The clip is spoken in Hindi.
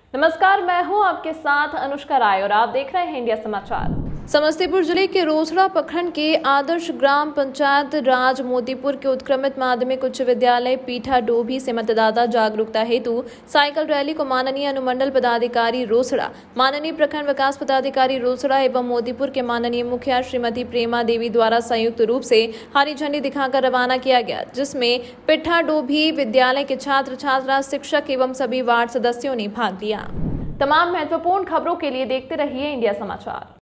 नमस्कार, मैं हूं आपके साथ अनुष्का राय और आप देख रहे हैं इंडिया समाचार। समस्तीपुर जिले के रोसड़ा प्रखंड के आदर्श ग्राम पंचायत राज मोतीपुर के उत्क्रमित माध्यमिक उच्च विद्यालय पीठा डोभी से मतदाता जागरूकता हेतु साइकिल रैली को माननीय अनुमंडल पदाधिकारी रोसड़ा, माननीय प्रखंड विकास पदाधिकारी रोसड़ा एवं मोतीपुर के माननीय मुखिया श्रीमती प्रेमा देवी द्वारा संयुक्त रूप से हरी झंडी दिखाकर रवाना किया गया, जिसमें पीठा डोभी विद्यालय के छात्र छात्रा, शिक्षक एवं सभी वार्ड सदस्यों ने भाग लिया। तमाम महत्वपूर्ण खबरों के लिए देखते रहिए इंडिया समाचार।